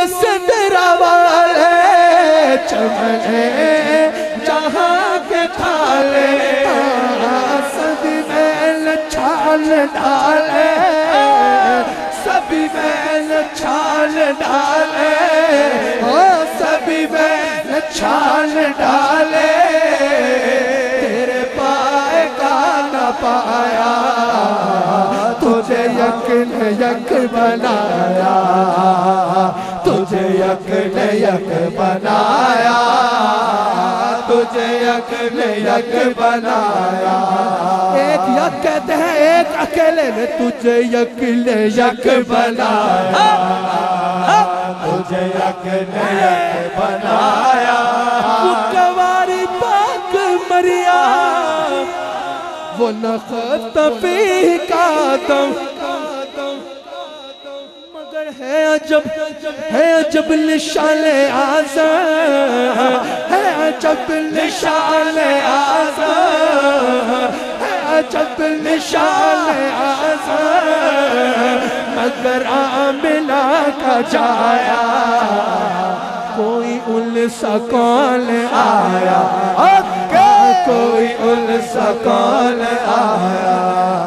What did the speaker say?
صدرہ والے چمنے جہاں کے کھالے سبھی میل چھال ڈالے سبھی میل چھال ڈالے سبھی میل چھال ڈالے تیرے پائے کا نہ پایا تجھے یک نے یک بنایا تجھے یک نے یک بنایا تجھے یک نے یک بنایا ایک یک کہتے ہیں ایک اکیلے نے تجھے یک نے یک بنایا تجھے یک نے یک بنایا وہ کواری پاک مریم وہ نخت فی کا دم مگر ہے عجب نشان اعظم ہے عجب نشان اعظم ہے عجب نشان اعظم مگر آمنہ کا جایا کوئی ان سا کون آیا کوئی ان سا کون آیا